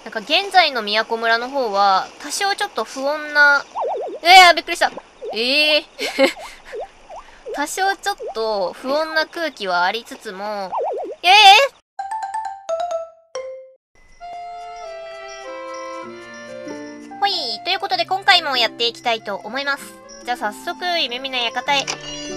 なんか現在の宮古村の方は、多少ちょっと不穏な、びっくりした。多少ちょっと不穏な空気はありつつも、ほい、ということで今回もやっていきたいと思います。じゃあ早速、夢見の館へ。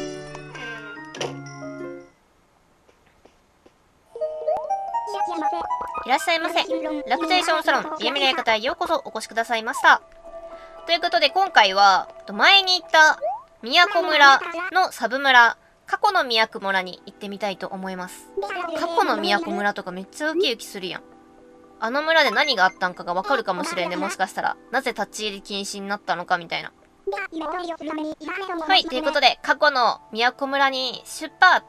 いらっしゃいませ。ラクテーションサロン、夢見の館へようこそお越しくださいました。ということで今回は、前に行った宮古村のサブ村、過去の宮古村に行ってみたいと思います。過去の宮古村とかめっちゃウキウキするやん。あの村で何があったんかがわかるかもしれんね、もしかしたら。なぜ立ち入り禁止になったのかみたいな。はい、ということで、過去の宮古村に出発。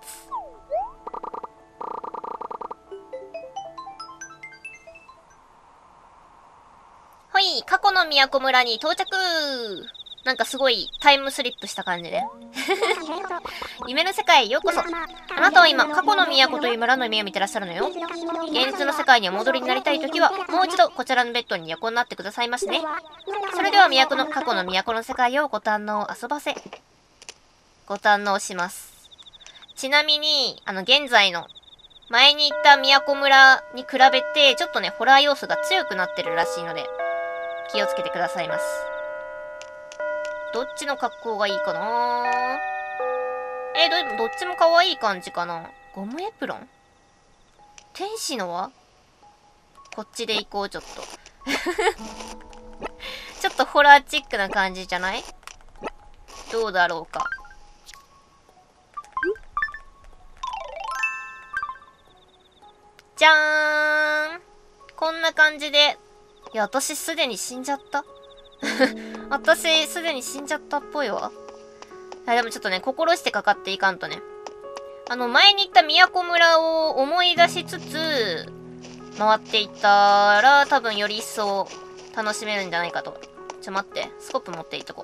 ほい、過去の宮古村に到着。なんかすごいタイムスリップした感じで。夢の世界へようこそ。あなたは今、過去の都という村の夢を見てらっしゃるのよ。現実の世界にお戻りになりたいときは、もう一度こちらのベッドに横になってくださいましね。それでは過去の都の世界をご堪能ご堪能します。ちなみに、現在の、前に行った都村に比べて、ちょっとね、ホラー要素が強くなってるらしいので、気をつけてくださいます。どっちの格好がいいかなどっちも可愛い感じかな。ゴムエプロン天使の輪こっちで行こう、ちょっと。ちょっとホラーチックな感じじゃない？どうだろうか。じゃーん！こんな感じで。いや、私すでに死んじゃった。私すでに死んじゃったっぽいわ。でもちょっとね、心してかかっていかんとね。前に行った宮古村を思い出しつつ、回っていったら、多分より一層楽しめるんじゃないかと。待って。スコップ持っていっとこ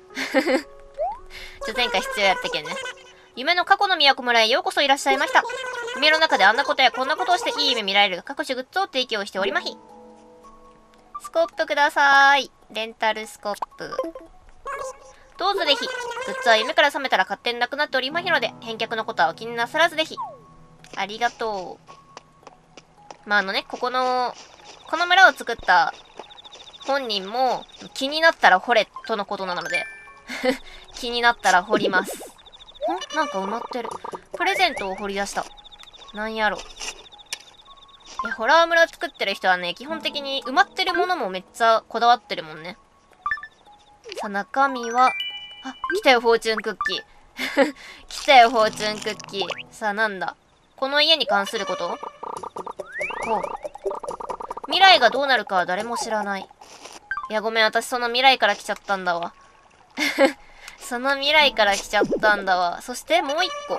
う。前回必要やってけんね。夢の過去の宮古村へようこそいらっしゃいました。夢の中であんなことやこんなことをしていい夢見られる各種グッズを提供しておりまひ。スコップくださーい。レンタルスコップ。どうぞぜひ。グッズは夢から覚めたら勝手になくなっておりまひので、返却のことはお気になさらずぜひ。ありがとう。まあこの村を作った本人も気になったら掘れとのことなので、気になったら掘ります。なんか埋まってる。プレゼントを掘り出した。なんやろ。いや、ホラー村作ってる人はね、基本的に埋まってるものもめっちゃこだわってるもんね。さあ、中身は、来たよ、フォーチュンクッキー。来たよ、フォーチュンクッキー。さあ、なんだ。この家に関すること？ほう。未来がどうなるかは誰も知らない。いや、ごめん、私その未来から来ちゃったんだわ。その未来から来ちゃったんだわ。そして、もう一個。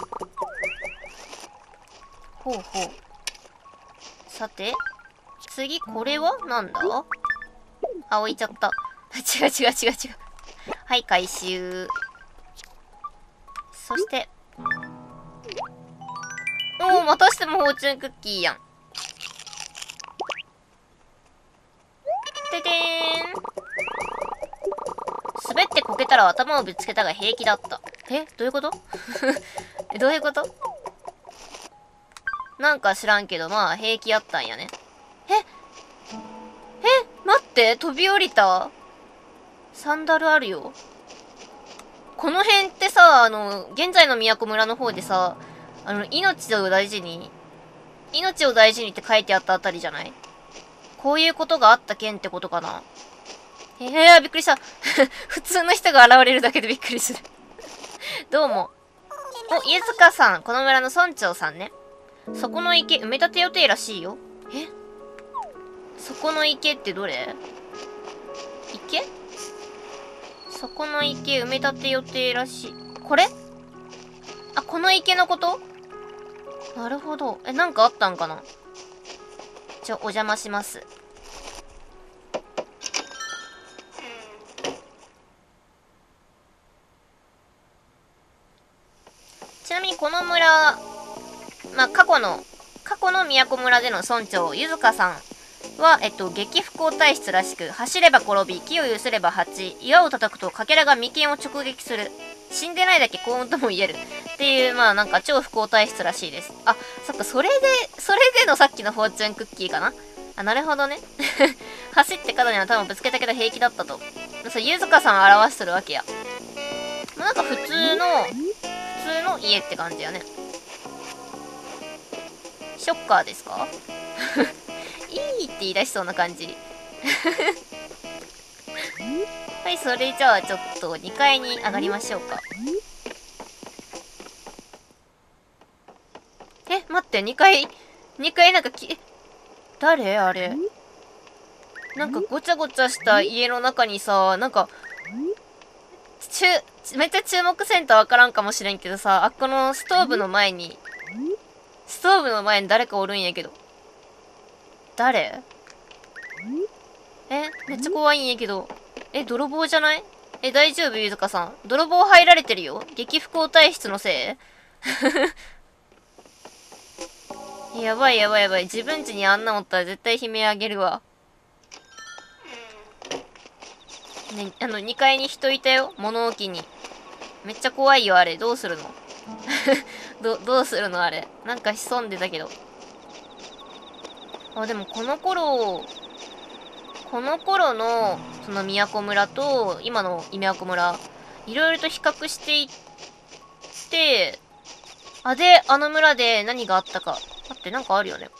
ほうほう。さて、次、これはなんだ？置いちゃった。違う。はい、回収。そして、またしてもフォーチュンクッキーやん。ててーん。滑ってこけたら頭をぶつけたが平気だった。どういうこと？どういうこと？なんか知らんけど、まあ平気やったんやね。待って、飛び降りた。サンダルあるよ。この辺ってさ、現在の都村の方でさ、命を大事にって書いてあったあたりじゃない？こういうことがあった件ってことかな。びっくりした。普通の人が現れるだけでびっくりする。どうも。家塚さん、この村の村長さんね。そこの池埋め立て予定らしいよ。そこの池ってどれ？池？そこの池埋め立て予定らしい。これ？この池のこと？なるほど。なんかあったんかな？お邪魔します。ちなみにこの村、過去の宮古村での村長、ゆずかさんは、激不幸体質らしく、走れば転び、木を揺すれば蜂、岩を叩くとかけらが眉間を直撃する。死んでないだけ幸運とも言える。っていう、まあなんか超不幸体質らしいです。あ、そっか、それでのさっきのフォーチュンクッキーかな。あ、なるほどね。走って肩には多分ぶつけたけど平気だったと。そう、ゆずかさんを表しとるわけや。まあ、なんか普通の家って感じやね。ショッカーですかいいって言い出しそうな感じ。はい、それじゃあちょっと2階に上がりましょうか。待って、2階なんか誰あれ。なんかごちゃごちゃした家の中にさ、なんか、めっちゃ注目せんとわからんかもしれんけどさ、このストーブの前に誰かおるんやけど。誰？めっちゃ怖いんやけど。泥棒じゃない？大丈夫ゆずかさん。泥棒入られてるよ。激不幸体質のせいやばいやばいやばい。自分家にあんなおったら絶対悲鳴あげるわ。ね、2階に人いたよ。物置に。めっちゃ怖いよ、あれ。どうするのどうするのあれ。なんか潜んでたけど。あ、でもこの頃の、その宮古村と、今の宮古村、いろいろと比較していって、で、あの村で何があったか。待って、なんかあるよね。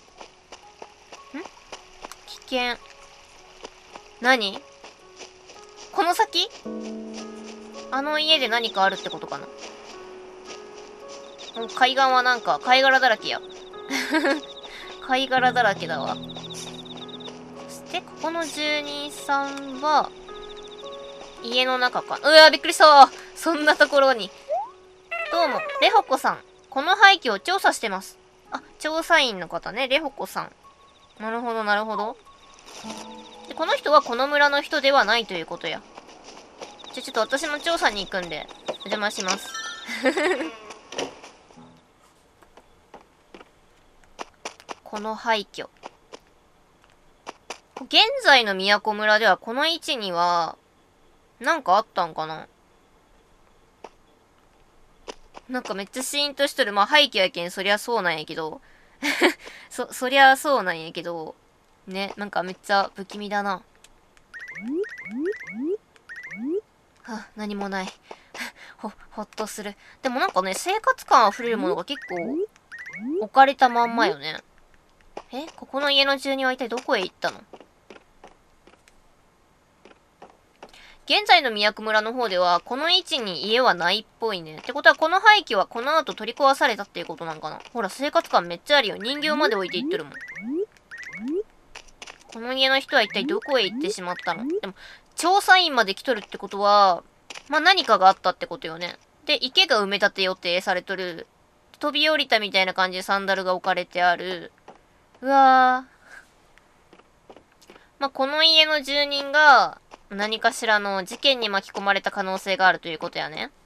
危険。何？この先？あの家で何かあるってことかな。もう海岸はなんか、貝殻だらけや。貝殻だらけだわ。そして、ここの住人さんは、家の中か。うわ、びっくりしたそんなところに。どうも、レホコさん。この廃墟を調査してます。あ、調査員の方ね、レホコさん。なるほど、なるほど。で、この人はこの村の人ではないということや。じゃ、ちょっと私も調査に行くんで、お邪魔します。この廃墟。現在の宮古村ではこの位置には、なんかあったんかな？なんかめっちゃシーンとしとる。まあ廃墟やけん、そりゃそうなんやけど。そりゃそうなんやけど。ね、なんかめっちゃ不気味だな。何もない。ほっとする。でもなんかね、生活感あふれるものが結構置かれたまんまよね。ここの家の住人は一体どこへ行ったの？現在の宮古村の方では、この位置に家はないっぽいね。ってことは、この廃墟はこの後取り壊されたっていうことなんかな。ほら、生活感めっちゃあるよ。人形まで置いていってるもん。この家の人は一体どこへ行ってしまったの？でも、調査員まで来とるってことは、まあ、何かがあったってことよね。で、池が埋め立て予定されとる。飛び降りたみたいな感じでサンダルが置かれてある。うわー。まあ、この家の住人が、何かしらの事件に巻き込まれた可能性があるということやね。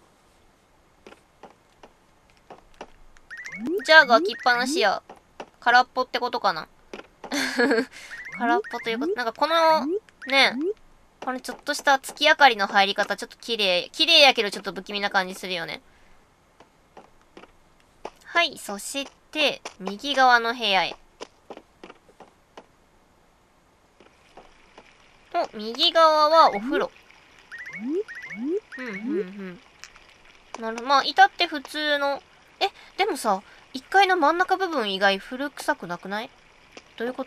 じゃあが開きっぱなしや。空っぽってことかな。空っぽということ、なんかこの、ね、このちょっとした月明かりの入り方ちょっと綺麗やけどちょっと不気味な感じするよね。はい、そして、右側の部屋へ。右側はお風呂。なるほど。まあ、至って普通の。でもさ、1階の真ん中部分以外古臭くなくない？どういうこと？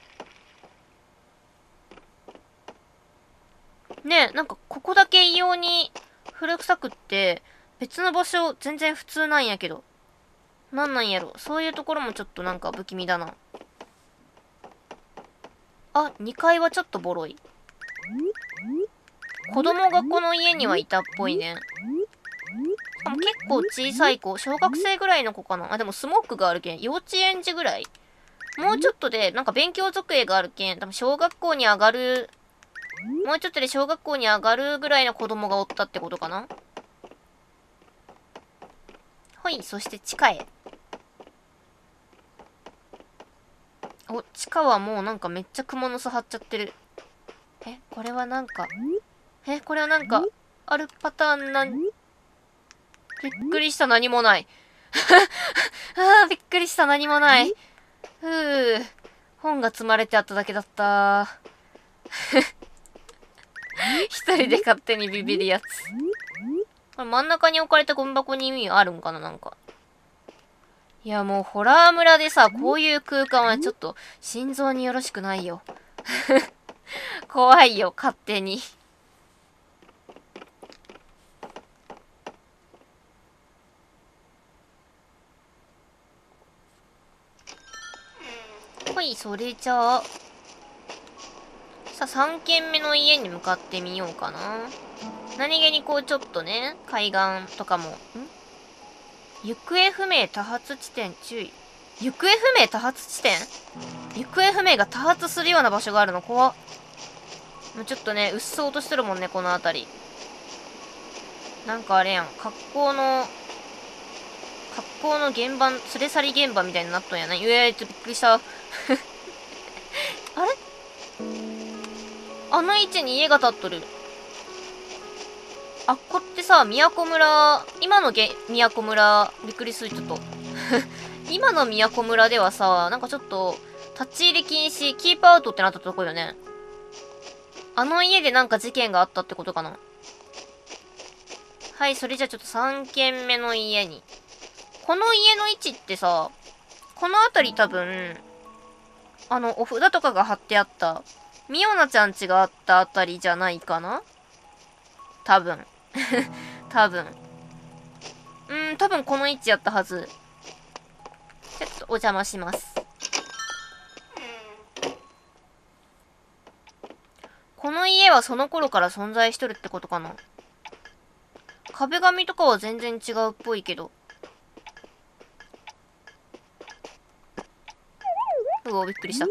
ねえ、なんかここだけ異様に古臭くって、別の場所全然普通なんやけど。なんなんやろ。そういうところもちょっとなんか不気味だな。2階はちょっとボロい。子供がこの家にはいたっぽいね。しかも結構小さい子、小学生ぐらいの子かな。でもスモークがあるけん、幼稚園児ぐらい。もうちょっとで、なんか勉強机があるけん、多分小学校に上がる、もうちょっとで小学校に上がるぐらいの子供がおったってことかな。ほい、そして地下へ。 お、地下はもうなんかめっちゃ蜘蛛の巣張っちゃってる。これはなんか、これはなんか、あるパターンびっくりした、何もない。びっくりした、何もない。本が積まれてあっただけだった。一人で勝手にビビるやつ。これ真ん中に置かれたゴミ箱に意味あるんかな、なんか。いや、もうホラー村でさ、こういう空間はちょっと心臓によろしくないよ。怖いよ、勝手に。はい、それじゃあ。さあ、3軒目の家に向かってみようかな。何気にこうちょっとね、海岸とかも、行方不明多発地点注意。行方不明多発地点？行方不明が多発するような場所があるの怖っ。もうちょっとね、うっそうとしてるもんね、この辺り。なんかあれやん、格好の現場、連れ去り現場みたいになっとんやな。ちょっとびっくりした。あれあの位置に家が建っとる。あ、こってさ、都村、今の都村、びっくりする、ちょっと。今の都村ではさ、なんかちょっと、立ち入り禁止、キープアウトってなったとこよね。あの家でなんか事件があったってことかな。はい、それじゃあちょっと3軒目の家に。この家の位置ってさ、この辺り多分、お札とかが貼ってあった、みおなちゃん家があったあたりじゃないかな？多分。多分。多分この位置やったはず。ちょっとお邪魔します。この家はその頃から存在しとるってことかな？壁紙とかは全然違うっぽいけど。うお、びっくりした。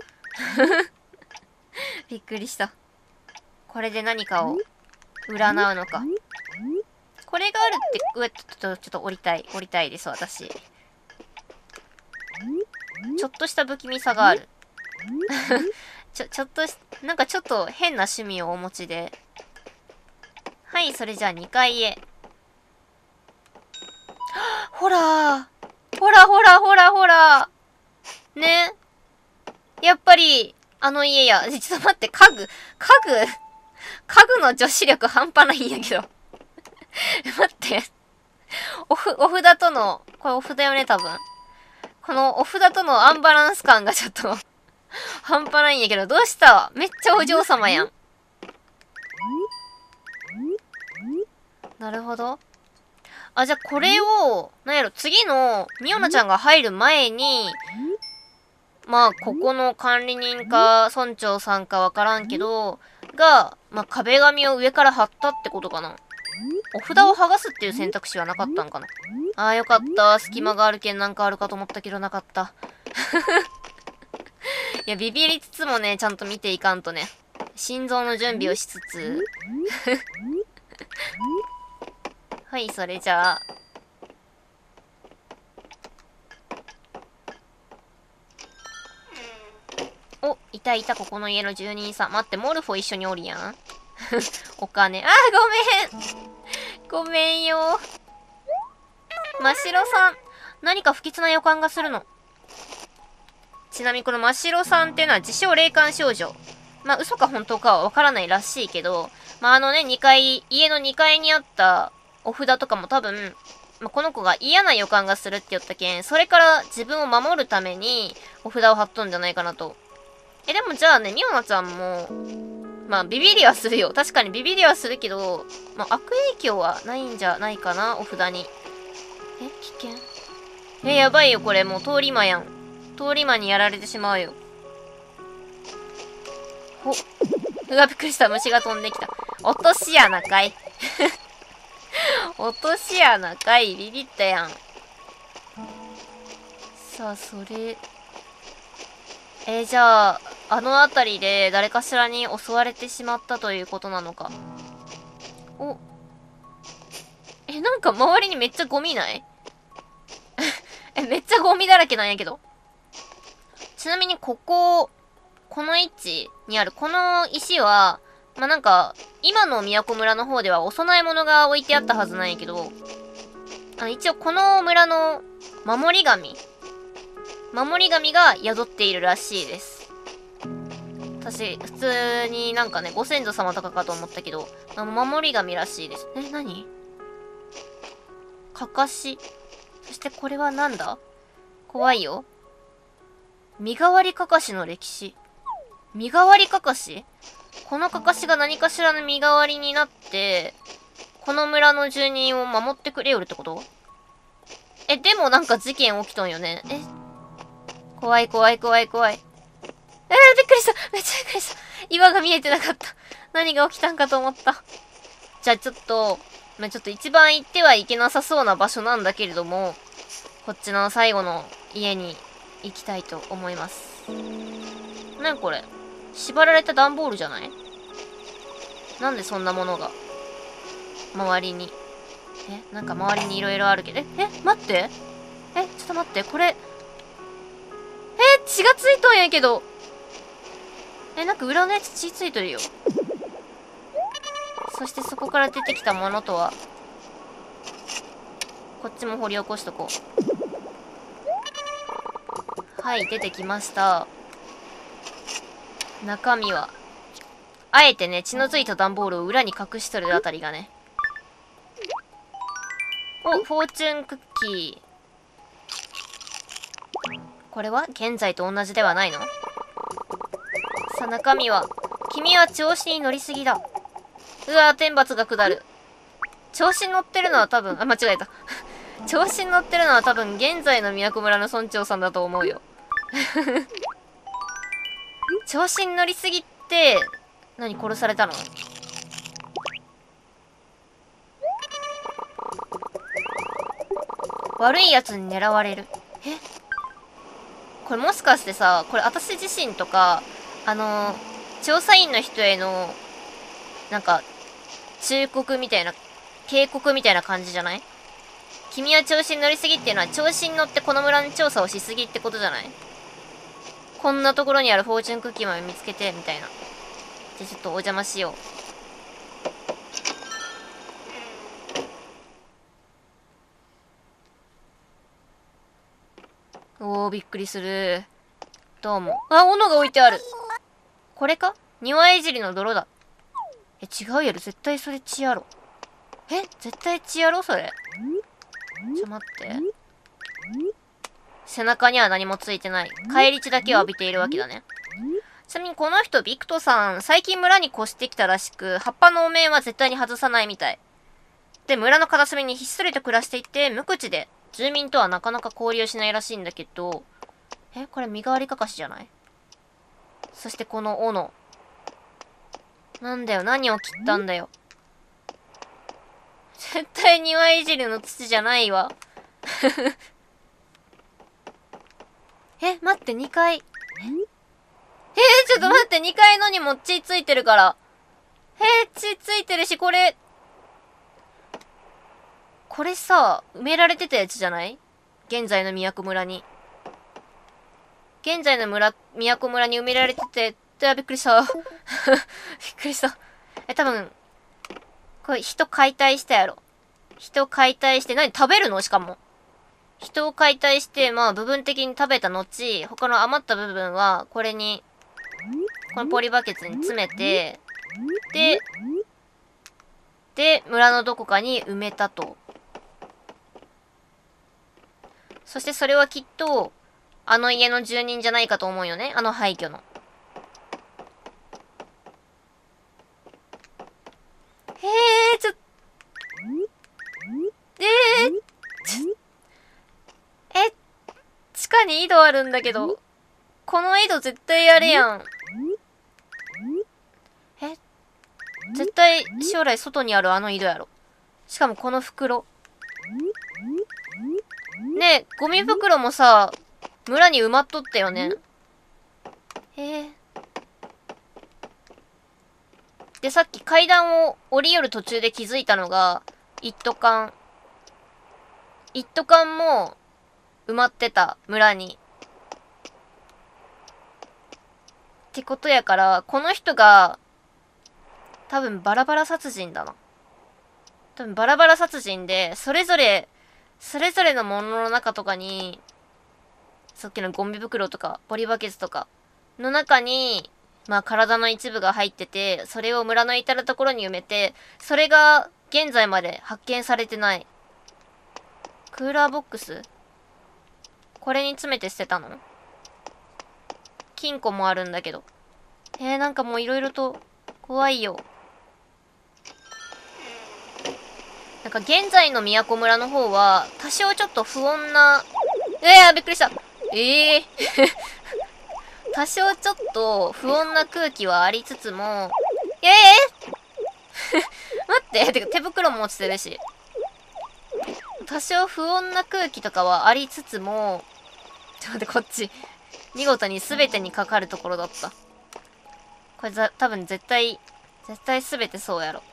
びっくりした。これで何かを占うのか。これがあるって、ちょっと降りたいです、私。ちょっとした不気味さがある。なんかちょっと変な趣味をお持ちで。はい、それじゃあ2階へ。ほらー。ほら。ね。やっぱり、あの家や。ちょっと待って、家具の女子力半端ないんやけど。待って。お札との、これお札よね、多分。このお札とのアンバランス感がちょっと半端ないんやけど、どうした？めっちゃお嬢様やん。なるほど。あ、じゃあこれを、なんやろ、次の、みおなちゃんが入る前に、まあ、ここの管理人か、村長さんかわからんけど、まあ、壁紙を上から貼ったってことかな。お札を剥がすっていう選択肢はなかったんかな。ああ、よかった。隙間があるけんなんかあるかと思ったけどなかった。いや、ビビりつつもね、ちゃんと見ていかんとね。心臓の準備をしつつ。はい、それじゃあ。お、いた、ここの家の住人さん。待って、モルフォ一緒におるやん。お金。あー、ごめん。ごめんよ。真白さん。何か不吉な予感がするの。ちなみにこの真白さんっていうのは自称霊感少女。まあ嘘か本当かはわからないらしいけど、まあ家の2階にあったお札とかも多分、まあ、この子が嫌な予感がするって言ったけん、それから自分を守るためにお札を貼っとんじゃないかなと。でもじゃあね、みおなちゃんも、まあビビりはするよ。確かにビビりはするけど、まあ悪影響はないんじゃないかな、お札に。危険？やばいよ、これ。もう通り魔やん。通り魔にやられてしまうよ。うわ、びっくりした。虫が飛んできた。落とし穴かい。落とし穴かい。ビビったやん。さあ、それ。じゃあ、あの辺りで誰かしらに襲われてしまったということなのか。お。なんか周りにめっちゃゴミない？めっちゃゴミだらけなんやけど。ちちなみにここの位置にあるこの石は、まあ、なんか、今の都村の方ではお供え物が置いてあったはずなんやけど、一応この村の守り神が宿っているらしいです。私、普通になんかね、ご先祖様とかかと思ったけど、守り神らしいです。何？かかし。そしてこれはなんだ？怖いよ。身代わりかかしの歴史。身代わりかかし？このかかしが何かしらの身代わりになって、この村の住人を守ってくれよるってこと？でもなんか事件起きとんよね。怖い。びっくりした。めっちゃびっくりした。岩が見えてなかった。何が起きたんかと思った。じゃあちょっと一番行ってはいけなさそうな場所なんだけれども、こっちの最後の家に行きたいと思います。何これ？縛られた段ボールじゃない？なんでそんなものが周りに。なんか周りにいろいろあるけど。待って。ちょっと待って。これ。血がついとんやけど。なんか裏のやつ血ついとるよ。そしてそこから出てきたものとは。こっちも掘り起こしとこう。はい、出てきました。中身は。あえてね、血のついた段ボールを裏に隠しとるあたりがね。フォーチュンクッキー。これは現在と同じではないの？さあ、中身は。君は調子に乗りすぎだ。うわー、天罰が下る。調子に乗ってるのは多分、間違えた。調子に乗ってるのは多分、現在の都村の村長さんだと思うよ。調子に乗りすぎって、何、殺されたの？悪い奴に狙われる。これもしかしてさ、これ私自身とか、調査員の人への、なんか、忠告みたいな、警告みたいな感じじゃない？君は調子に乗りすぎっていうのは、調子に乗ってこの村に調査をしすぎってことじゃない？こんなところにあるフォーチュンクッキーまで見つけて、みたいな。じゃあちょっとお邪魔しよう。びっくりする。どうも。斧が置いてある。これか？庭いじりの泥だ。違うやろ。絶対それ血やろ。絶対血やろそれ。待って。背中には何もついてない。返り血だけを浴びているわけだね。ちなみにこの人、ビクトさん、最近村に越してきたらしく、葉っぱのお面は絶対に外さないみたい。で、村の片隅にひっそりと暮らしていて、無口で、住民とはなかなか交流しないらしいんだけど、これ身代わりかかしじゃない？そしてこの斧。なんだよ、何を切ったんだよ。絶対庭いじりの土じゃないわ。待って、2階。ちょっと待って、2階のにも血ついてるから。血ついてるし、これさ、埋められてたやつじゃない？現在の都村に。現在の都村に埋められてて、びっくりした。びっくりした。多分、これ人解体したやろ。人解体して、何食べるの？しかも。人を解体して、まあ部分的に食べた後、他の余った部分は、これに、このポリバケツに詰めて、で、村のどこかに埋めたと。そしてそれはきっと、あの家の住人じゃないかと思うよね。あの廃墟の。ちょっ地下に井戸あるんだけど、この井戸絶対あれやん。絶対将来外にあるあの井戸やろ。しかもこの袋。ねえ、ゴミ袋もさ、村に埋まっとったよね。で、さっき階段を降りよる途中で気づいたのが、一斗缶も埋まってた、村に。 ってことやから、この人が、多分バラバラ殺人だな。多分バラバラ殺人で、それぞれのものの中とかに、さっきのゴミ袋とか、ポリバケツとか、の中に、まあ体の一部が入ってて、それを村の至るところに埋めて、それが現在まで発見されてない。クーラーボックス？これに詰めて捨てたの？金庫もあるんだけど。なんかもういろいろと怖いよ。なんか現在の宮古村の方は、多少ちょっと不穏な、びっくりした。多少ちょっと不穏な空気はありつつも、待って、てか手袋も落ちてるし。多少不穏な空気とかはありつつも、ちょっと待って、こっち。見事に全てにかかるところだった。これ多分絶対全てそうやろ。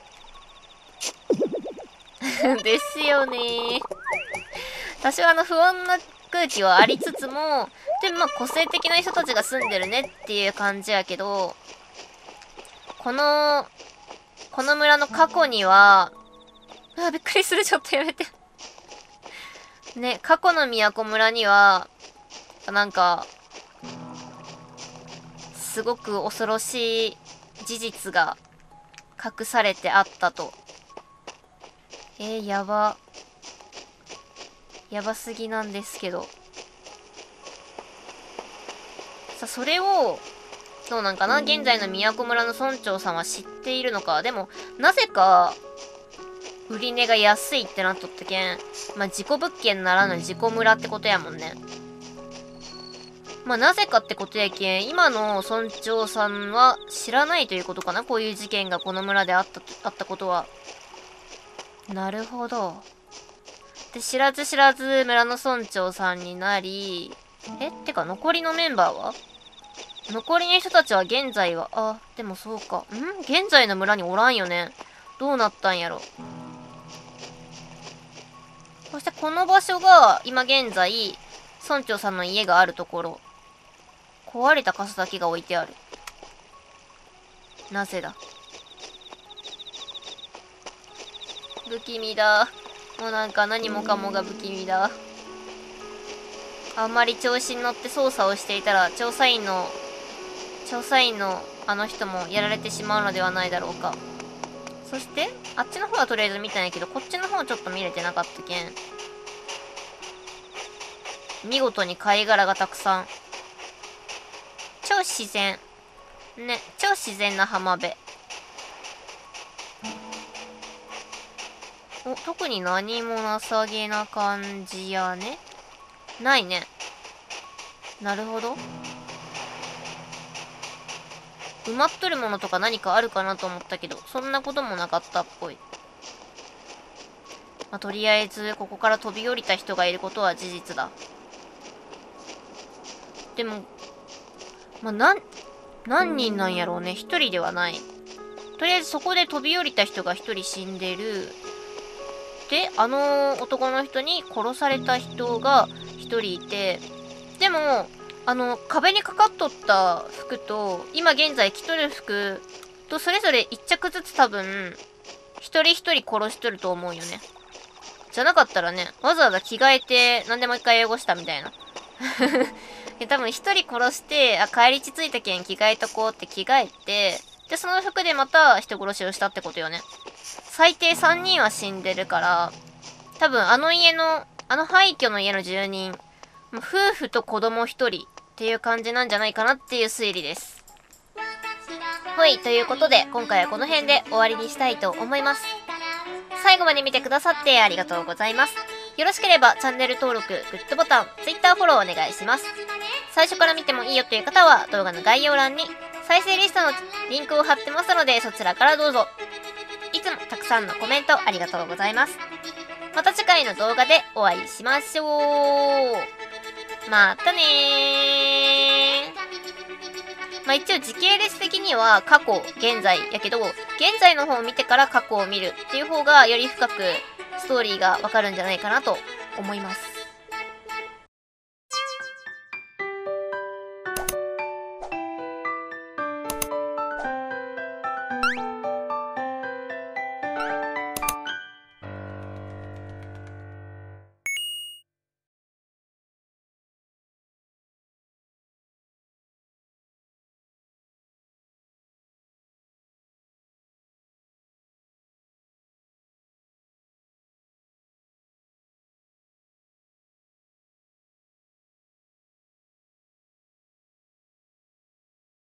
ですよねー。多少不穏な空気はありつつも、でもまあ個性的な人たちが住んでるねっていう感じやけど、この村の過去には、びっくりする、ちょっとやめて。ね、過去の宮古村には、なんか、すごく恐ろしい事実が隠されてあったと。やばすぎなんですけど。さ、それを、どうなんかな、現在の宮古村の村長さんは知っているのか。でも、なぜか、売り値が安いってなっとってけん。まあ、事故物件ならぬ事故村ってことやもんね。まあ、なぜかってことやけん、今の村長さんは知らないということかな、こういう事件がこの村であったことは。なるほど。で、知らず知らず村の村長さんになり、てか残りのメンバーは？残りの人たちは現在は、でもそうか。現在の村におらんよね。どうなったんやろ。そしてこの場所が、今現在、村長さんの家があるところ。壊れた傘だけが置いてある。なぜだ。不気味だ。もうなんか何もかもが不気味だ。あんまり調子に乗って操作をしていたら、調査員のあの人もやられてしまうのではないだろうか。そして、あっちの方はとりあえず見たんやけど、こっちの方はちょっと見れてなかったけん。見事に貝殻がたくさん。超自然。ね、超自然な浜辺。特に何もなさげな感じやね。ないね。なるほど。埋まっとるものとか何かあるかなと思ったけど、そんなこともなかったっぽい。まあ、とりあえず、ここから飛び降りた人がいることは事実だ。でも、まあ、何人なんやろうね。一人ではない。とりあえずそこで飛び降りた人が一人死んでる。で、あの男の人に殺された人が一人いて、でも、壁にかかっとった服と、今現在着とる服と、それぞれ一着ずつ多分、一人一人殺しとると思うよね。じゃなかったらね、わざわざ着替えて、なんでもう一回汚したみたいな。多分一人殺して、帰り血ついたけん着替えとこうって着替えて、で、その服でまた人殺しをしたってことよね。最低3人は死んでるから、多分あの廃墟の家の住人、夫婦と子供一人っていう感じなんじゃないかなっていう推理です。はい、ということで、今回はこの辺で終わりにしたいと思います。最後まで見てくださってありがとうございます。よろしければチャンネル登録、グッドボタン、Twitter フォローお願いします。最初から見てもいいよという方は動画の概要欄に再生リストのリンクを貼ってますのでそちらからどうぞ。いつもたくさんのコメントありがとうございます。また次回の動画でお会いしましょう。またねー。まあ一応時系列的には過去、現在やけど、現在の方を見てから過去を見るっていう方がより深くストーリーがわかるんじゃないかなと思います。